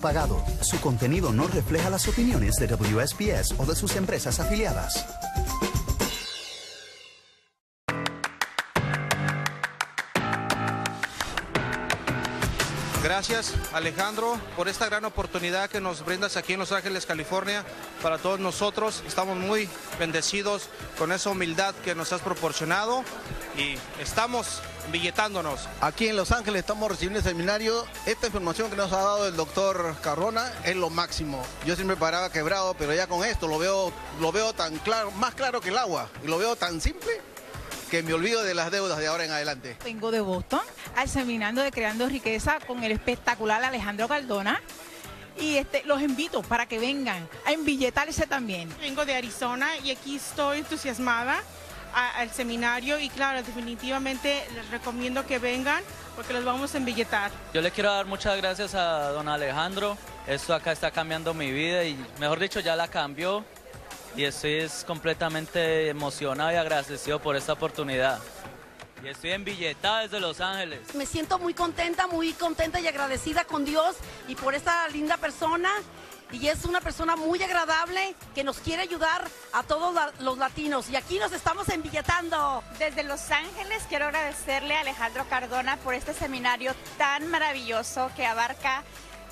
Pagado. Su contenido no refleja las opiniones de WSPS o de sus empresas afiliadas. Gracias, Alejandro, por esta gran oportunidad que nos brindas aquí en Los Ángeles, California. Para todos nosotros estamos muy bendecidos con esa humildad que nos has proporcionado y estamos billetándonos. Aquí en Los Ángeles estamos recibiendo el seminario. Esta información que nos ha dado el doctor Cardona es lo máximo. Yo siempre paraba quebrado, pero ya con esto lo veo tan claro, más claro que el agua, y lo veo tan simple que me olvido de las deudas de ahora en adelante. Vengo de Boston al seminario de Creando Riqueza con el espectacular Alejandro Cardona y los invito para que vengan a embilletarse también. Vengo de Arizona y aquí estoy entusiasmada al seminario y claro, definitivamente les recomiendo que vengan porque los vamos a embilletar. Yo le quiero dar muchas gracias a don Alejandro. Esto acá está cambiando mi vida y mejor dicho ya la cambió. Y estoy completamente emocionado y agradecido por esta oportunidad. Y estoy embilletada desde Los Ángeles. Me siento muy contenta y agradecida con Dios y por esta linda persona. Y es una persona muy agradable que nos quiere ayudar a todos los latinos. Y aquí nos estamos embilletando. Desde Los Ángeles quiero agradecerle a Alejandro Cardona por este seminario tan maravilloso que abarca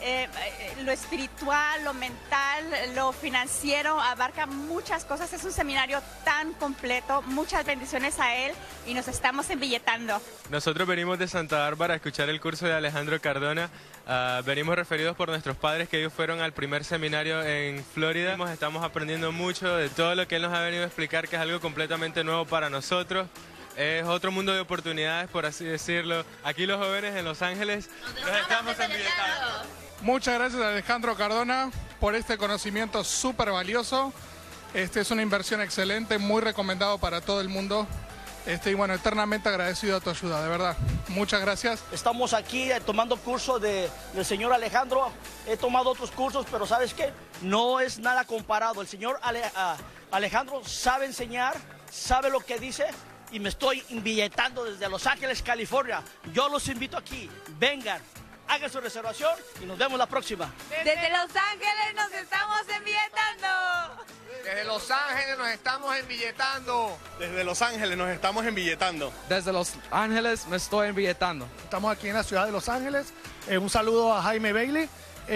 lo espiritual, lo mental, lo financiero, abarca muchas cosas. Es un seminario tan completo. Muchas bendiciones a él y nos estamos embilletando. Nosotros venimos de Santa Bárbara a escuchar el curso de Alejandro Cardona. Venimos referidos por nuestros padres que ellos fueron al primer seminario en Florida. Estamos aprendiendo mucho de todo lo que él nos ha venido a explicar, que es algo completamente nuevo para nosotros. Es otro mundo de oportunidades, por así decirlo. Aquí los jóvenes en Los Ángeles nos estamos embilletando. Muchas gracias a Alejandro Cardona por este conocimiento súper valioso. Es una inversión excelente, muy recomendado para todo el mundo. Y bueno, eternamente agradecido a tu ayuda, de verdad. Muchas gracias. Estamos aquí tomando curso del señor Alejandro. He tomado otros cursos, pero ¿sabes qué? No es nada comparado. El señor Alejandro sabe enseñar, sabe lo que dice y me estoy embilletando desde Los Ángeles, California. Yo los invito aquí, vengan. Hagan su reservación y nos vemos la próxima. Desde Los Ángeles nos estamos embilletando. Desde Los Ángeles nos estamos embilletando. Desde Los Ángeles nos estamos embilletando. Desde Los Ángeles me estoy embilletando. Estamos aquí en la ciudad de Los Ángeles. Un saludo a Jaime Bailey.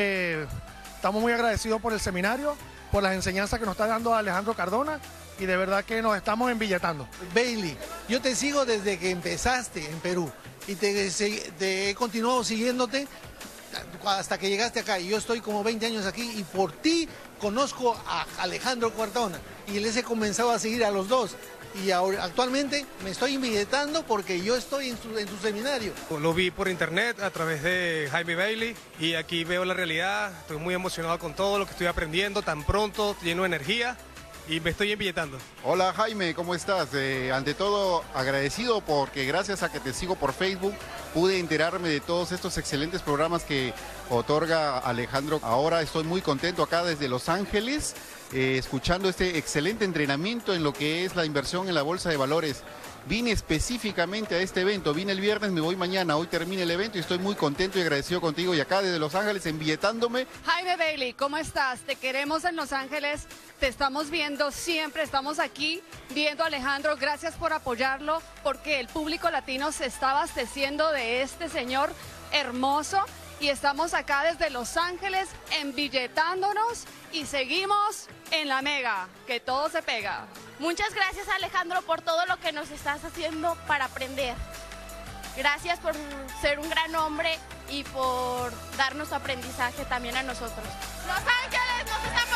Estamos muy agradecidos por el seminario, por las enseñanzas que nos está dando Alejandro Cardona. Y de verdad que nos estamos embilletando. Bailey, yo te sigo desde que empezaste en Perú. Y te he continuado siguiéndote hasta que llegaste acá. Y yo estoy como 20 años aquí y por ti conozco a Alejandro Cardona. Y les he comenzado a seguir a los dos. Y ahora, actualmente me estoy embilletando porque yo estoy en su seminario. Lo vi por internet a través de Jaime Bailey y aquí veo la realidad. Estoy muy emocionado con todo lo que estoy aprendiendo, tan pronto, lleno de energía. Y me estoy embilletando. Hola Jaime, ¿cómo estás? Ante todo agradecido porque gracias a que te sigo por Facebook pude enterarme de todos estos excelentes programas que otorga Alejandro. Ahora estoy muy contento acá desde Los Ángeles, escuchando este excelente entrenamiento en lo que es la inversión en la bolsa de valores. Vine específicamente a este evento, vine el viernes, me voy mañana, hoy termina el evento y estoy muy contento y agradecido contigo y acá desde Los Ángeles embilletándome. Jaime Bailey, ¿cómo estás? Te queremos en Los Ángeles, te estamos viendo siempre, estamos aquí viendo a Alejandro, gracias por apoyarlo porque el público latino se está abasteciendo de este señor hermoso y estamos acá desde Los Ángeles embilletándonos y seguimos en la mega, que todo se pega. Muchas gracias, Alejandro, por todo lo que nos estás haciendo para aprender. Gracias por ser un gran hombre y por darnos aprendizaje también a nosotros. ¡Los Ángeles, nos estamos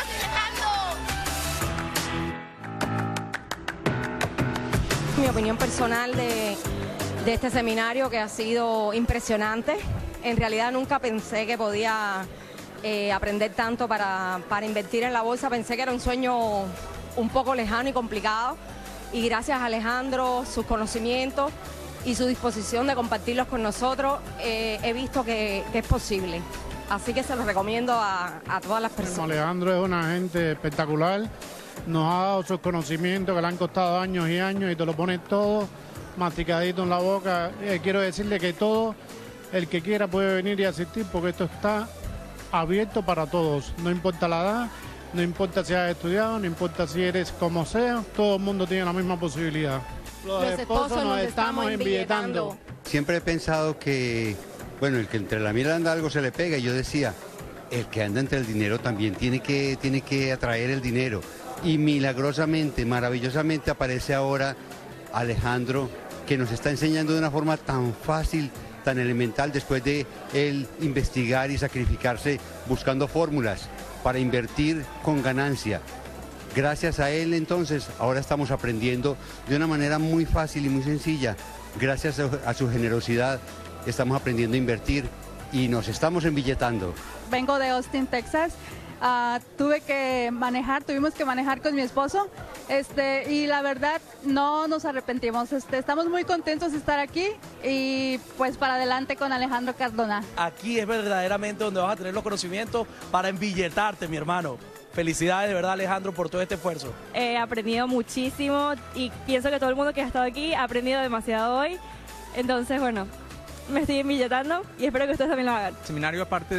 embilletando! Mi opinión personal de este seminario que ha sido impresionante. En realidad nunca pensé que podía aprender tanto para invertir en la bolsa. Pensé que era un sueño un poco lejano y complicado. Y gracias a Alejandro, sus conocimientos y su disposición de compartirlos con nosotros, he visto que es posible. Así que se los recomiendo a todas las personas. Alejandro es una gente espectacular. Nos ha dado sus conocimientos que le han costado años y años y te lo pone todo masticadito en la boca. Quiero decirle que todo el que quiera puede venir y asistir porque esto está abierto para todos, no importa la edad, no importa si has estudiado, no importa si eres como sea, todo el mundo tiene la misma posibilidad. Los esposos nos estamos embilletando. Siempre he pensado que, bueno, el que entre la miel anda algo se le pega, y yo decía, el que anda entre el dinero también tiene que atraer el dinero. Y milagrosamente, maravillosamente aparece ahora Alejandro, que nos está enseñando de una forma tan fácil, tan elemental, después de él investigar y sacrificarse buscando fórmulas para invertir con ganancia. Gracias a él, entonces, ahora estamos aprendiendo de una manera muy fácil y muy sencilla. Gracias a su generosidad, estamos aprendiendo a invertir y nos estamos embilletando. Vengo de Austin, Texas. Tuvimos que manejar con mi esposo, y la verdad no nos arrepentimos. Estamos muy contentos de estar aquí y pues para adelante con Alejandro Cardona. Aquí es verdaderamente donde vas a tener los conocimientos para embilletarte, mi hermano. Felicidades de verdad, Alejandro, por todo este esfuerzo. He aprendido muchísimo y pienso que todo el mundo que ha estado aquí ha aprendido demasiado hoy. Entonces, bueno, me estoy embilletando y espero que ustedes también lo hagan. El seminario, aparte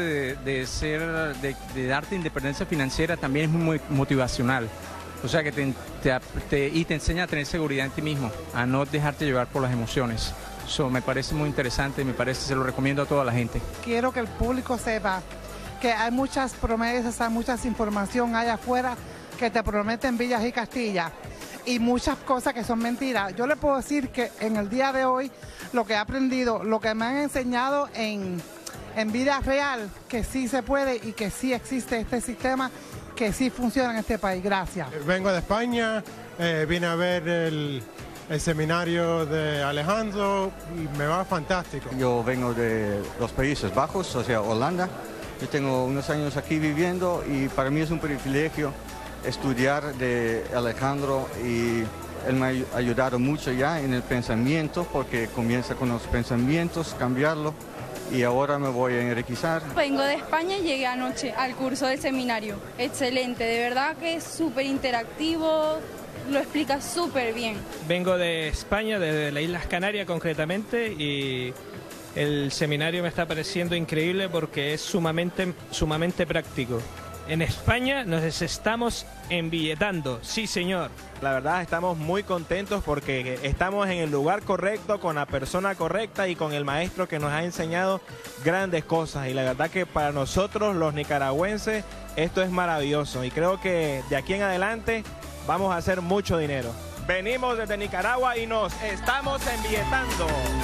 de darte independencia financiera, también es muy motivacional. O sea que te enseña a tener seguridad en ti mismo, a no dejarte llevar por las emociones. Eso me parece muy interesante, se lo recomiendo a toda la gente. Quiero que el público sepa que hay muchas promesas, hay mucha información allá afuera que te prometen villas y castillas y muchas cosas que son mentiras. Yo le puedo decir que en el día de hoy lo que he aprendido, lo que me han enseñado en vida real, que sí se puede y que sí existe este sistema, que sí funciona en este país. Gracias. Vengo de España, vine a ver el seminario de Alejandro y me va fantástico. Yo vengo de los Países Bajos, o sea, Holanda. Yo tengo unos años aquí viviendo y para mí es un privilegio estudiar de Alejandro, y él me ha ayudado mucho ya en el pensamiento, porque comienza con los pensamientos, cambiarlo, y ahora me voy a enriquecer. Vengo de España y llegué anoche al curso del seminario. Excelente, de verdad que es súper interactivo, lo explica súper bien. Vengo de España, desde las Islas Canarias concretamente, y el seminario me está pareciendo increíble porque es sumamente práctico. En España nos estamos embilletando, sí señor. La verdad estamos muy contentos porque estamos en el lugar correcto, con la persona correcta y con el maestro que nos ha enseñado grandes cosas. Y la verdad que para nosotros los nicaragüenses esto es maravilloso y creo que de aquí en adelante vamos a hacer mucho dinero. Venimos desde Nicaragua y nos estamos embilletando.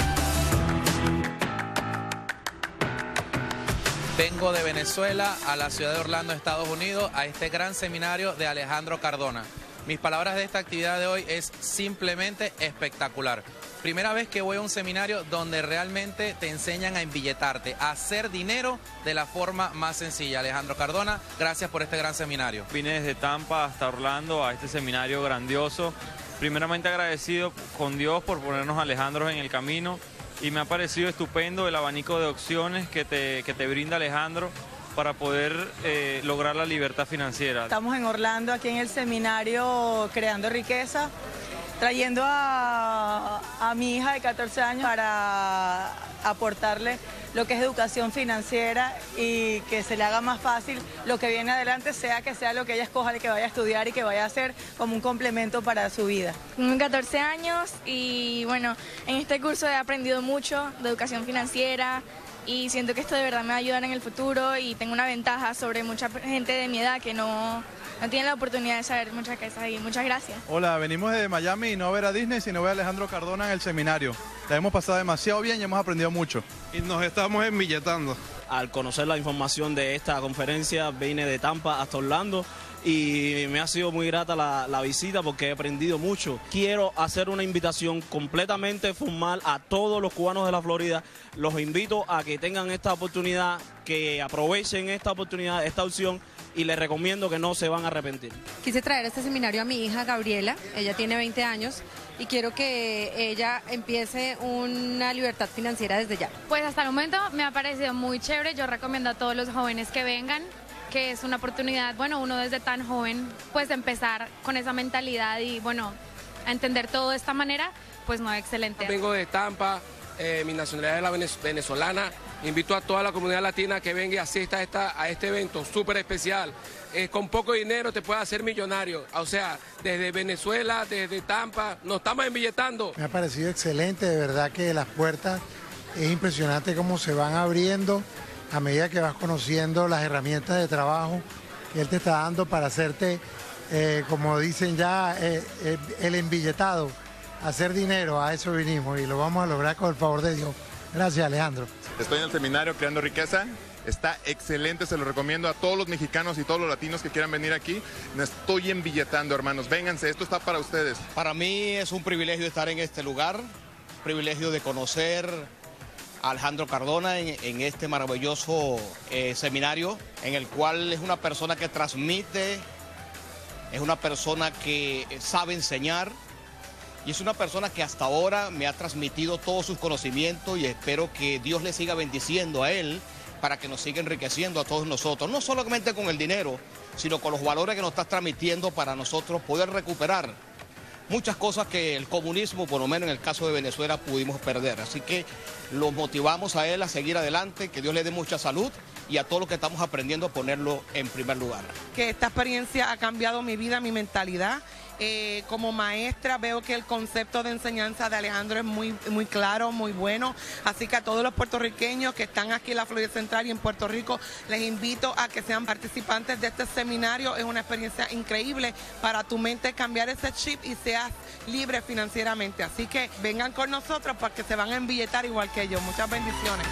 Vengo de Venezuela a la ciudad de Orlando, Estados Unidos, a este gran seminario de Alejandro Cardona. Mis palabras de esta actividad de hoy es simplemente espectacular. Primera vez que voy a un seminario donde realmente te enseñan a embilletarte, a hacer dinero de la forma más sencilla. Alejandro Cardona, gracias por este gran seminario. Vine desde Tampa hasta Orlando a este seminario grandioso. Primeramente agradecido con Dios por ponernos a Alejandro en el camino. Y me ha parecido estupendo el abanico de opciones que te brinda Alejandro para poder lograr la libertad financiera. Estamos en Orlando, aquí en el seminario Creando Riqueza, trayendo a mi hija de 14 años para aportarle lo que es educación financiera y que se le haga más fácil lo que viene adelante, sea que sea lo que ella escoja, que vaya a estudiar y que vaya a hacer como un complemento para su vida. Tengo 14 años y bueno, en este curso he aprendido mucho de educación financiera y siento que esto de verdad me va a ayudar en el futuro y tengo una ventaja sobre mucha gente de mi edad que no tiene la oportunidad de saber muchas cosas y muchas gracias. Hola, venimos de Miami y no a ver a Disney, sino a ver a Alejandro Cardona en el seminario. La hemos pasado demasiado bien y hemos aprendido mucho. Y nos estamos embilletando. Al conocer la información de esta conferencia, vine de Tampa hasta Orlando y me ha sido muy grata la visita porque he aprendido mucho. Quiero hacer una invitación completamente formal a todos los cubanos de la Florida. Los invito a que tengan esta oportunidad, que aprovechen esta oportunidad, esta opción, y les recomiendo que no se van a arrepentir. Quise traer este seminario a mi hija Gabriela, ella tiene 20 años y quiero que ella empiece una libertad financiera desde ya. Pues hasta el momento me ha parecido muy chévere, yo recomiendo a todos los jóvenes que vengan, que es una oportunidad, bueno, uno desde tan joven, pues empezar con esa mentalidad y bueno, a entender todo de esta manera, pues no, excelente. Vengo de Tampa, mi nacionalidad es la venezolana Invito a toda la comunidad latina que venga y asista a este evento súper especial. Con poco dinero te puedes hacer millonario. O sea, desde Venezuela, desde Tampa, nos estamos embilletando. Me ha parecido excelente, de verdad que las puertas es impresionante cómo se van abriendo a medida que vas conociendo las herramientas de trabajo que él te está dando para hacerte, como dicen ya, el embilletado, hacer dinero. A eso vinimos y lo vamos a lograr con el favor de Dios. Gracias, Alejandro. Estoy en el seminario Creando Riqueza. Está excelente, se lo recomiendo a todos los mexicanos y todos los latinos que quieran venir aquí. Me estoy embilletando, hermanos. Vénganse, esto está para ustedes. Para mí es un privilegio estar en este lugar, privilegio de conocer a Alejandro Cardona en este maravilloso seminario, en el cual es una persona que transmite, es una persona que sabe enseñar, y es una persona que hasta ahora me ha transmitido todos sus conocimientos, y espero que Dios le siga bendiciendo a él para que nos siga enriqueciendo a todos nosotros, no solamente con el dinero, sino con los valores que nos está transmitiendo para nosotros poder recuperar muchas cosas que el comunismo, por lo menos en el caso de Venezuela, pudimos perder. Así que los motivamos a él a seguir adelante, que Dios le dé mucha salud, y a todos los que estamos aprendiendo a ponerlo en primer lugar. Que esta experiencia ha cambiado mi vida, mi mentalidad. Como maestra veo que el concepto de enseñanza de Alejandro es muy claro, muy bueno, así que a todos los puertorriqueños que están aquí en la Florida Central y en Puerto Rico, les invito a que sean participantes de este seminario. Es una experiencia increíble para tu mente cambiar ese chip y seas libre financieramente, así que vengan con nosotros porque se van a embilletar igual que yo. Muchas bendiciones.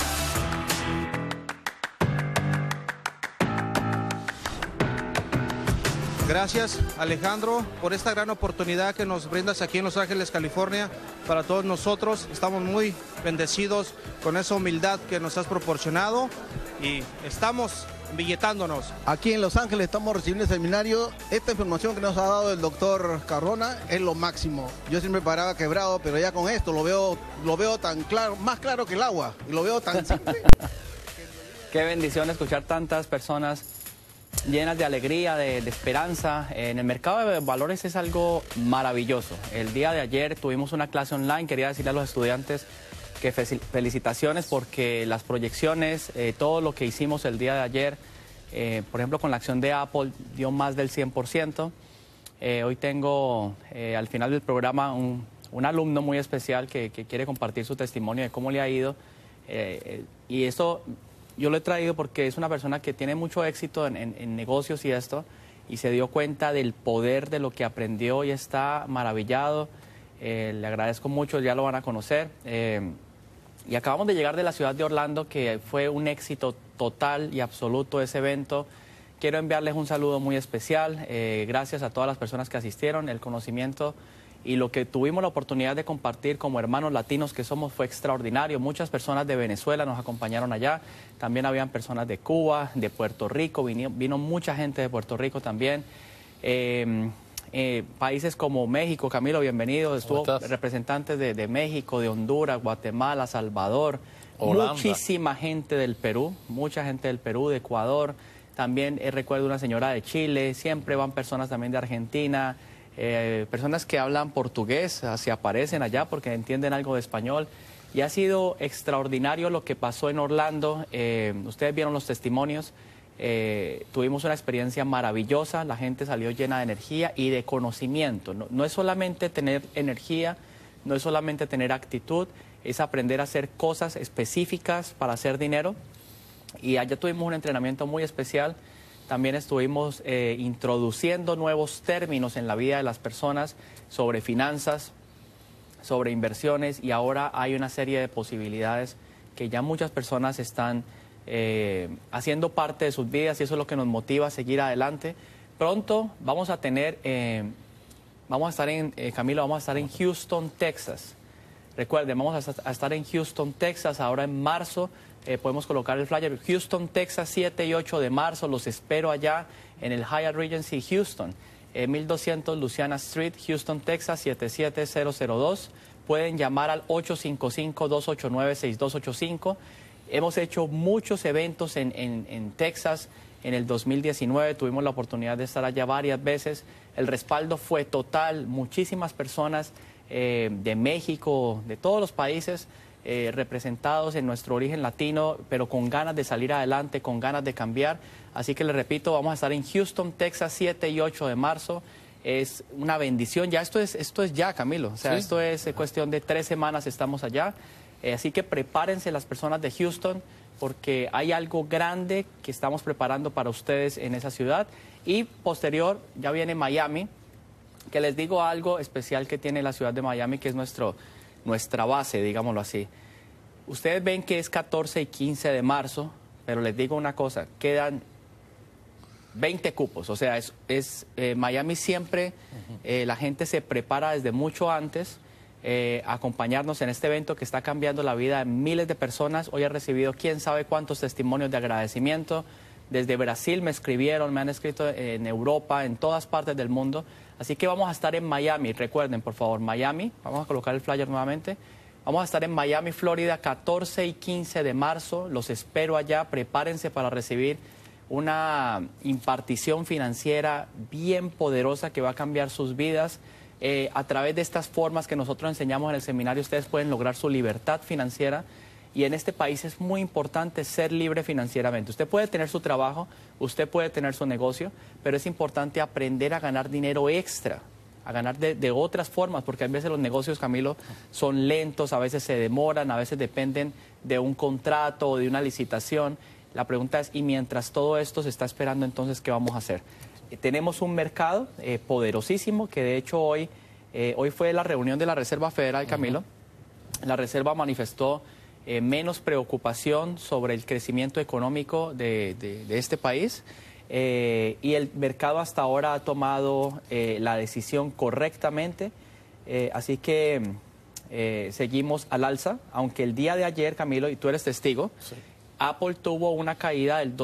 Gracias, Alejandro, por esta gran oportunidad que nos brindas aquí en Los Ángeles, California. Para todos nosotros estamos muy bendecidos con esa humildad que nos has proporcionado y estamos billetándonos. Aquí en Los Ángeles estamos recibiendo el seminario. Esta información que nos ha dado el doctor Cardona es lo máximo. Yo siempre paraba quebrado, pero ya con esto lo veo tan claro, más claro que el agua, y lo veo tan simple. Qué bendición escuchar tantas personas llenas de alegría, de esperanza. En el mercado de valores es algo maravilloso. El día de ayer tuvimos una clase online. Quería decirle a los estudiantes que felicitaciones porque las proyecciones, todo lo que hicimos el día de ayer, por ejemplo con la acción de Apple, dio más del 100%. Hoy tengo al final del programa un alumno muy especial que quiere compartir su testimonio de cómo le ha ido. Y esto yo lo he traído porque es una persona que tiene mucho éxito en negocios y esto, y se dio cuenta del poder de lo que aprendió y está maravillado. Le agradezco mucho, ya lo van a conocer. Y acabamos de llegar de la ciudad de Orlando, que fue un éxito total y absoluto ese evento. Quiero enviarles un saludo muy especial. Gracias a todas las personas que asistieron. El conocimiento y lo que tuvimos la oportunidad de compartir como hermanos latinos que somos fue extraordinario. Muchas personas de Venezuela nos acompañaron allá, también habían personas de Cuba, de Puerto Rico, vino mucha gente de Puerto Rico también. Países como México, Camilo, bienvenido, estuvo representantes de México, de Honduras, Guatemala, Salvador, Holanda. Muchísima gente del Perú, mucha gente del Perú, de Ecuador, también recuerdo una señora de Chile, siempre van personas también de Argentina. Personas que hablan portugués, se aparecen allá porque entienden algo de español. Y ha sido extraordinario lo que pasó en Orlando. Ustedes vieron los testimonios. Tuvimos una experiencia maravillosa. La gente salió llena de energía y de conocimiento. No es solamente tener energía, no es solamente tener actitud, es aprender a hacer cosas específicas para hacer dinero. Y allá tuvimos un entrenamiento muy especial. También estuvimos introduciendo nuevos términos en la vida de las personas sobre finanzas, sobre inversiones, y ahora hay una serie de posibilidades que ya muchas personas están haciendo parte de sus vidas, y eso es lo que nos motiva a seguir adelante. Pronto vamos a tener, Camilo, vamos a estar en Houston, Texas. Recuerden, vamos a estar en Houston, Texas, ahora en marzo. Podemos colocar el flyer. Houston, Texas, 7 y 8 de marzo. Los espero allá en el Hyatt Regency Houston, 1200 Louisiana Street, Houston, Texas, 77002. Pueden llamar al 855-289-6285. Hemos hecho muchos eventos en Texas. En el 2019 tuvimos la oportunidad de estar allá varias veces. El respaldo fue total. Muchísimas personas de México, de todos los países, representados en nuestro origen latino, pero con ganas de salir adelante, con ganas de cambiar. Así que les repito, vamos a estar en Houston, Texas, 7 y 8 de marzo. Es una bendición. Ya esto es ya, Camilo. O sea, ¿sí? Esto es cuestión de 3 semanas, estamos allá. Así que prepárense las personas de Houston, porque hay algo grande que estamos preparando para ustedes en esa ciudad. Y posterior, ya viene Miami, que les digo algo especial que tiene la ciudad de Miami, que es nuestra base, digámoslo así. Ustedes ven que es 14 y 15 de marzo, pero les digo una cosa, quedan 20 cupos. O sea, Miami siempre, la gente se prepara desde mucho antes a acompañarnos en este evento que está cambiando la vida de miles de personas. Hoy he recibido quién sabe cuántos testimonios de agradecimiento. Desde Brasil me escribieron, me han escrito en Europa, en todas partes del mundo. Así que vamos a estar en Miami. Recuerden, por favor, Miami. Vamos a colocar el flyer nuevamente. Vamos a estar en Miami, Florida, 14 y 15 de marzo. Los espero allá. Prepárense para recibir una impartición financiera bien poderosa que va a cambiar sus vidas. A través de estas formas que nosotros enseñamos en el seminario, ustedes pueden lograr su libertad financiera. Y en este país es muy importante ser libre financieramente. Usted puede tener su trabajo, usted puede tener su negocio, pero es importante aprender a ganar dinero extra, a ganar de otras formas, porque a veces los negocios, Camilo, son lentos, a veces se demoran, a veces dependen de un contrato o de una licitación. La pregunta es, y mientras todo esto se está esperando, entonces, ¿qué vamos a hacer? Tenemos un mercado poderosísimo, que de hecho hoy fue la reunión de la Reserva Federal, Camilo. La Reserva manifestó menos preocupación sobre el crecimiento económico de este país, y el mercado hasta ahora ha tomado la decisión correctamente, así que seguimos al alza, aunque el día de ayer, Camilo, y tú eres testigo, sí, Apple tuvo una caída del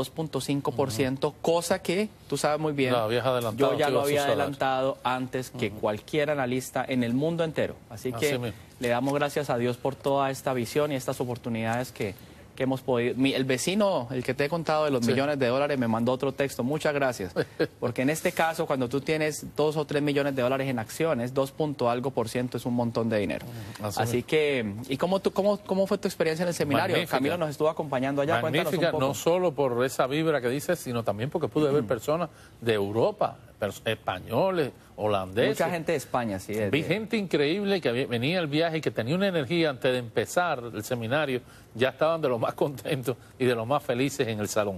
2.5%, cosa que tú sabes muy bien, yo ya lo había adelantado antes que cualquier analista en el mundo entero. Así que le damos gracias a Dios por toda esta visión y estas oportunidades que hemos podido. El vecino, el que te he contado de los millones de dólares, me mandó otro texto. Muchas gracias. Porque en este caso, cuando tú tienes 2 o 3 millones de dólares en acciones, 2.algo% es un montón de dinero. Así que, ¿y cómo fue tu experiencia en el seminario? Magnífica. Camilo nos estuvo acompañando allá. Magnífica, no solo por esa vibra que dices, sino también porque pude ver personas de Europa, españoles, holandeses. Mucha gente de España, sí. Vi gente increíble que venía al viaje y que tenía una energía antes de empezar el seminario, ya estaban de los más contentos y de los más felices en el salón.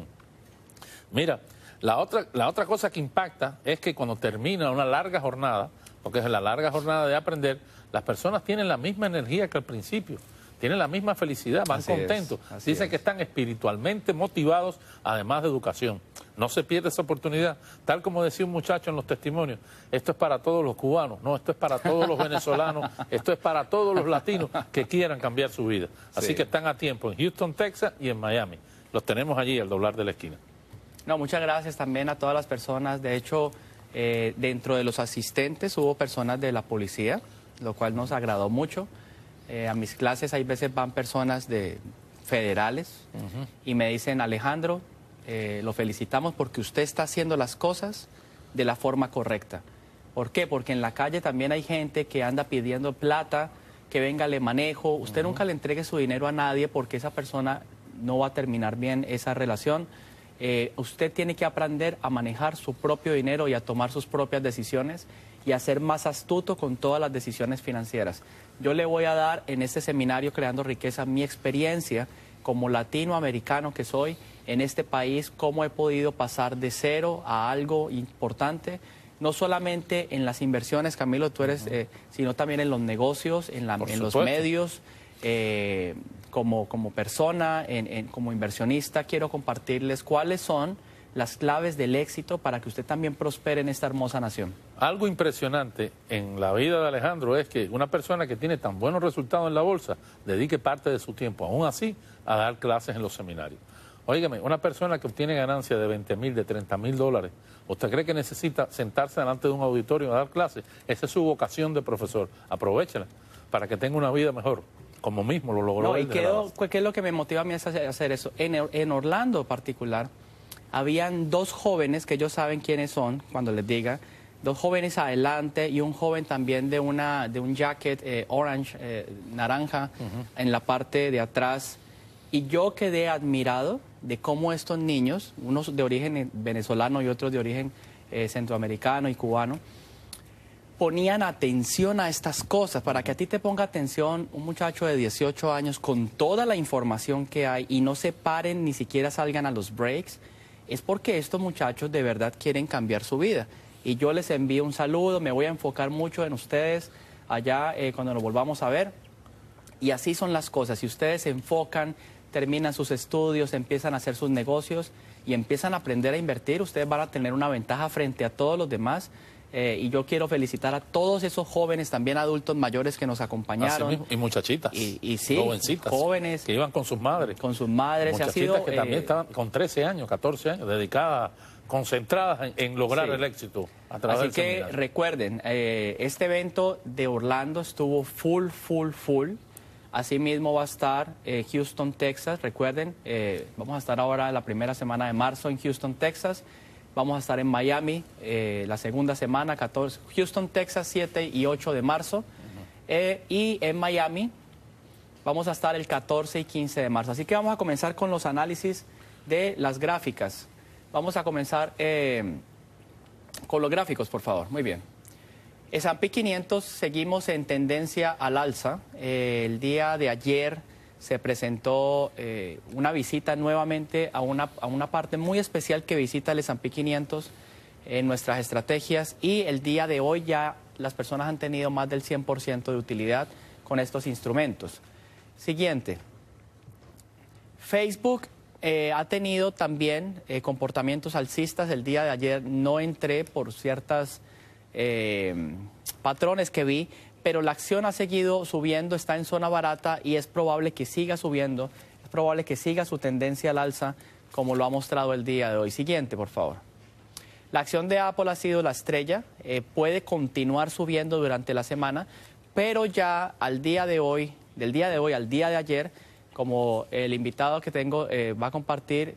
Mira, la otra cosa que impacta es que cuando termina una larga jornada, porque es la larga jornada de aprender, las personas tienen la misma energía que al principio. Tienen la misma felicidad, van contentos. Dicen que están espiritualmente motivados, además de educación. No se pierde esa oportunidad. Tal como decía un muchacho en los testimonios, esto es para todos los cubanos, no, esto es para todos los venezolanos, esto es para todos los latinos que quieran cambiar su vida. Así que están a tiempo en Houston, Texas y en Miami. Los tenemos allí al doblar de la esquina. No, muchas gracias también a todas las personas. De hecho, dentro de los asistentes hubo personas de la policía, lo cual nos agradó mucho. A mis clases hay veces van personas federales y me dicen, Alejandro, lo felicitamos porque usted está haciendo las cosas de la forma correcta. ¿Por qué? Porque en la calle también hay gente que anda pidiendo plata, que venga, le manejo. Usted nunca le entregue su dinero a nadie porque esa persona no va a terminar bien esa relación. Usted tiene que aprender a manejar su propio dinero y a tomar sus propias decisiones y a ser más astuto con todas las decisiones financieras. Yo le voy a dar en este seminario Creando Riqueza mi experiencia como latinoamericano que soy en este país, cómo he podido pasar de cero a algo importante, no solamente en las inversiones, Camilo, tú eres, sino también en los negocios, en los medios, como persona, como inversionista. Quiero compartirles cuáles son las claves del éxito para que usted también prospere en esta hermosa nación. Algo impresionante en la vida de Alejandro es que una persona que tiene tan buenos resultados en la bolsa dedique parte de su tiempo, aún así, a dar clases en los seminarios. Óigame, una persona que obtiene ganancias de 20.000, de 30.000 dólares, ¿usted cree que necesita sentarse delante de un auditorio a dar clases? Esa es su vocación de profesor. Aprovéchela para que tenga una vida mejor, como mismo lo logró. No, ¿y qué es lo que me motiva a mí a hacer eso? En Orlando en particular, habían 2 jóvenes que ellos saben quiénes son, cuando les diga, dos jóvenes adelante y un joven también de un jacket orange, naranja, en la parte de atrás. Y yo quedé admirado de cómo estos niños, unos de origen venezolano y otros de origen centroamericano y cubano, ponían atención a estas cosas. Para que a ti te ponga atención un muchacho de 18 años con toda la información que hay y no se paren, ni siquiera salgan a los breaks, es porque estos muchachos de verdad quieren cambiar su vida. Y yo les envío un saludo, me voy a enfocar mucho en ustedes allá cuando nos volvamos a ver. Y así son las cosas. Si ustedes se enfocan, terminan sus estudios, empiezan a hacer sus negocios y empiezan a aprender a invertir, ustedes van a tener una ventaja frente a todos los demás. Y yo quiero felicitar a todos esos jóvenes, también adultos mayores que nos acompañaron. Así mismo, y muchachitas, y sí, jovencitas, jóvenes. Que iban con sus madres. Con sus madres. Muchachitas ha sido, que también estaban con 13 años, 14 años, dedicadas, concentradas en lograr el éxito a través del seminario. Así que recuerden, este evento de Orlando estuvo full. Asimismo va a estar Houston, Texas. Recuerden, vamos a estar ahora la primera semana de marzo en Houston, Texas. Vamos a estar en Miami la segunda semana, Houston, Texas, 7 y 8 de marzo. Y en Miami vamos a estar el 14 y 15 de marzo. Así que vamos a comenzar con los análisis de las gráficas. Vamos a comenzar con los gráficos, por favor. Muy bien. S&P 500 seguimos en tendencia al alza. El día de ayer se presentó una visita nuevamente a una parte muy especial que visita el S&P 500 en nuestras estrategias, y el día de hoy ya las personas han tenido más del 100% de utilidad con estos instrumentos. Siguiente. Facebook ha tenido también comportamientos alcistas. El día de ayer no entré por ciertas patrones que vi, pero la acción ha seguido subiendo, está en zona barata y es probable que siga subiendo, es probable que siga su tendencia al alza como lo ha mostrado el día de hoy. Siguiente, por favor. La acción de Apple ha sido la estrella, puede continuar subiendo durante la semana, pero ya al día de hoy, del día de hoy al día de ayer, como el invitado que tengo va a compartir,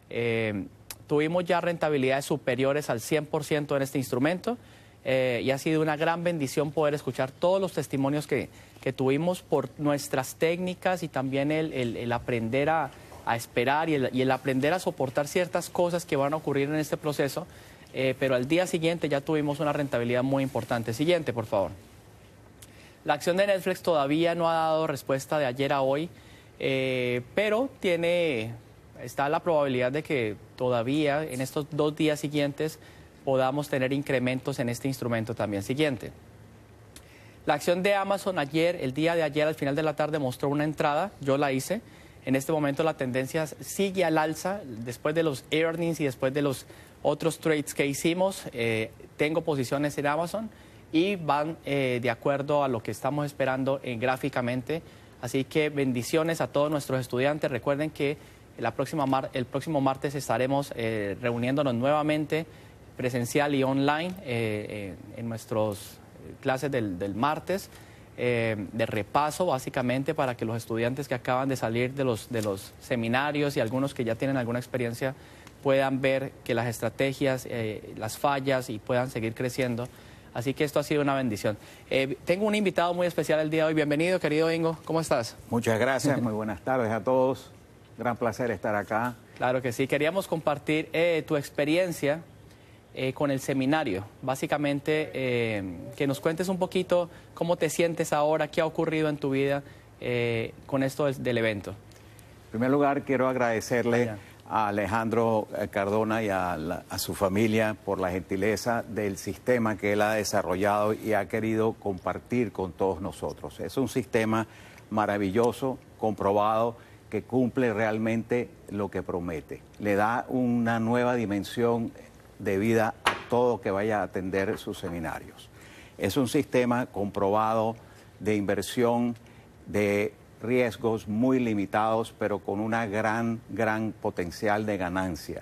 tuvimos ya rentabilidades superiores al 100% en este instrumento. Y ha sido una gran bendición poder escuchar todos los testimonios que tuvimos por nuestras técnicas y también el aprender a esperar y el aprender a soportar ciertas cosas que van a ocurrir en este proceso. Pero al día siguiente ya tuvimos una rentabilidad muy importante. Siguiente, por favor. La acción de Netflix todavía no ha dado respuesta de ayer a hoy, pero está la probabilidad de que todavía en estos 2 días siguientes podamos tener incrementos en este instrumento también. Siguiente. La acción de Amazon ayer, el día de ayer, al final de la tarde, mostró una entrada. Yo la hice. En este momento la tendencia sigue al alza. Después de los earnings y después de los otros trades que hicimos, tengo posiciones en Amazon y van de acuerdo a lo que estamos esperando gráficamente. Así que bendiciones a todos nuestros estudiantes. Recuerden que el próximo martes estaremos reuniéndonos nuevamente presencial y online en nuestras clases del martes, de repaso básicamente para que los estudiantes que acaban de salir de los seminarios y algunos que ya tienen alguna experiencia puedan ver que las estrategias, las fallas y puedan seguir creciendo. Así que esto ha sido una bendición. Tengo un invitado muy especial el día de hoy. Bienvenido, querido Ingo. ¿Cómo estás? Muchas gracias, muy buenas tardes a todos. Gran placer estar acá. Claro que sí. Queríamos compartir tu experiencia con el seminario. Básicamente, que nos cuentes un poquito cómo te sientes ahora, qué ha ocurrido en tu vida con esto del evento. En primer lugar, quiero agradecerle a Alejandro Cardona y a su familia por la gentileza del sistema que él ha desarrollado y ha querido compartir con todos nosotros. Es un sistema maravilloso, comprobado, que cumple realmente lo que promete. Le da una nueva dimensión de vida a todo que vaya a atender sus seminarios. Es un sistema comprobado de inversión, de riesgos muy limitados, pero con una gran potencial de ganancia.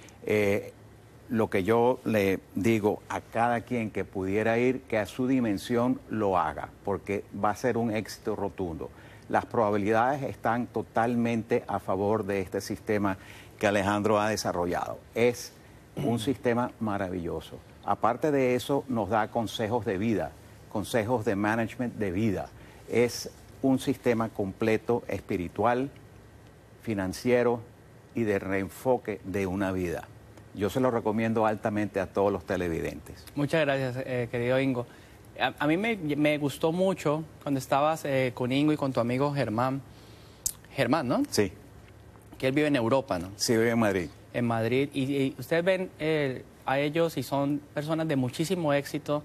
Lo que yo le digo a cada quien que pudiera ir, que a su dimensión lo haga, porque va a ser un éxito rotundo. Las probabilidades están totalmente a favor de este sistema que Alejandro ha desarrollado. Es un sistema maravilloso. Aparte de eso, nos da consejos de vida, consejos de management de vida. Es un sistema completo espiritual, financiero y de reenfoque de una vida. Yo se lo recomiendo altamente a todos los televidentes. Muchas gracias, querido Ingo. A mí me gustó mucho cuando estabas con Ingo y con tu amigo Germán. Germán, ¿no? Sí. Que él vive en Europa, ¿no? Sí, vive en Madrid. En Madrid. Y ustedes ven a ellos y son personas de muchísimo éxito,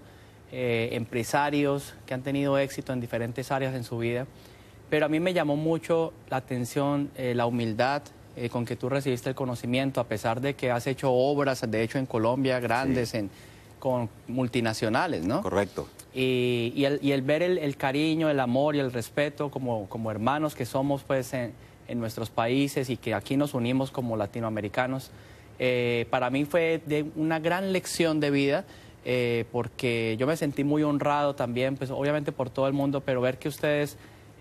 empresarios que han tenido éxito en diferentes áreas en su vida. Pero a mí me llamó mucho la atención la humildad con que tú recibiste el conocimiento, a pesar de que has hecho obras, de hecho, en Colombia, grandes, sí, con multinacionales, ¿no? Correcto. Y el ver el cariño, el amor y el respeto como hermanos que somos, pues, en nuestros países y que aquí nos unimos como latinoamericanos, para mí fue de una gran lección de vida, porque yo me sentí muy honrado también, pues, obviamente por todo el mundo, pero ver que ustedes...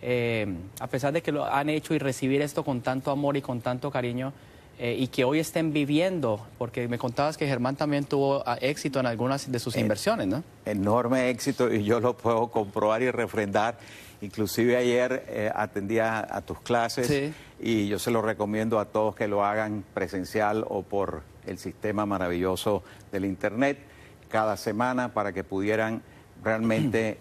a pesar de que lo han hecho y recibir esto con tanto amor y con tanto cariño, y que hoy estén viviendo, porque me contabas que Germán también tuvo éxito en algunas de sus inversiones, ¿no? Enorme éxito, y yo lo puedo comprobar y refrendar. Inclusive ayer atendí a tus clases, sí, y yo se lo recomiendo a todos que lo hagan presencial o por el sistema maravilloso del Internet cada semana, para que pudieran realmente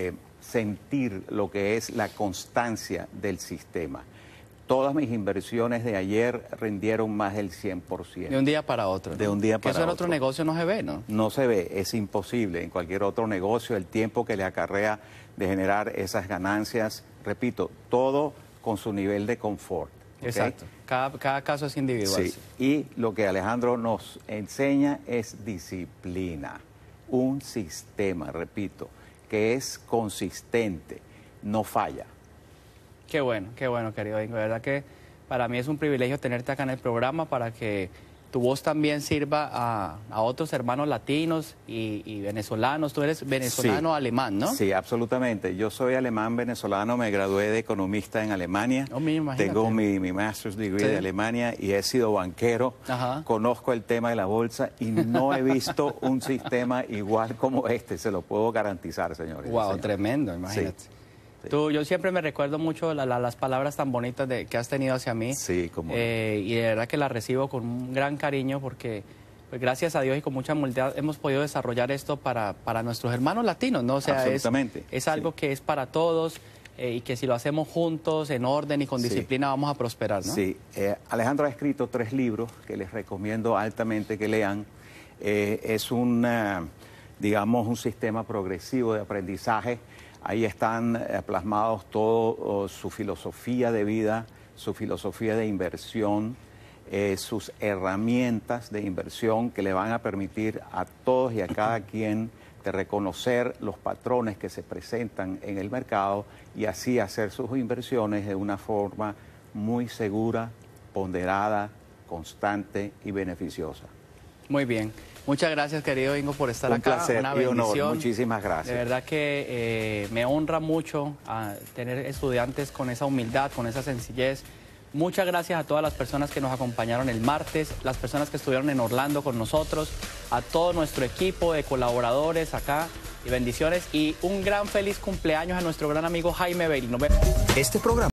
sentir lo que es la constancia del sistema. Todas mis inversiones de ayer rindieron más del 100%. De un día para otro, ¿no? De un día para otro. Eso en otro negocio no se ve, ¿no? No se ve, es imposible. En cualquier otro negocio, el tiempo que le acarrea de generar esas ganancias, repito, todo con su nivel de confort. ¿Okay? Exacto. Cada caso es individual. Sí. Y lo que Alejandro nos enseña es disciplina, un sistema, repito, que es consistente, no falla. Qué bueno, querido Ingo. De verdad que para mí es un privilegio tenerte acá en el programa, para que tu voz también sirva a otros hermanos latinos y venezolanos. Tú eres venezolano, sí, alemán, ¿no? Sí, absolutamente. Yo soy alemán venezolano, me gradué de economista en Alemania. Oh, tengo mi master's degree, sí, de Alemania, y he sido banquero. Ajá. Conozco el tema de la bolsa y no he visto un sistema igual como este, se lo puedo garantizar, señores. Wow, tremendo, imagínate. Sí. Sí. Yo siempre me recuerdo mucho las palabras tan bonitas que has tenido hacia mí. Sí, como... y de verdad que las recibo con un gran cariño, porque pues, gracias a Dios y con mucha humildad hemos podido desarrollar esto para nuestros hermanos latinos, ¿no? O sea, absolutamente. Es algo, sí, que es para todos, y que si lo hacemos juntos, en orden y con disciplina, sí, vamos a prosperar, ¿no? Sí. Alejandro ha escrito 3 libros que les recomiendo altamente que lean. Es digamos, un sistema progresivo de aprendizaje. Ahí están plasmados todo su filosofía de vida, su filosofía de inversión, sus herramientas de inversión que le van a permitir a todos y a cada quien de reconocer los patrones que se presentan en el mercado y así hacer sus inversiones de una forma muy segura, ponderada, constante y beneficiosa. Muy bien. Muchas gracias, querido Ingo, por estar acá. Un placer, una bendición. Y honor. Muchísimas gracias. De verdad que me honra mucho tener estudiantes con esa humildad, con esa sencillez. Muchas gracias a todas las personas que nos acompañaron el martes, las personas que estuvieron en Orlando con nosotros, a todo nuestro equipo de colaboradores acá, y bendiciones, y un gran feliz cumpleaños a nuestro gran amigo Jaime Bailey. Nos vemos. Este programa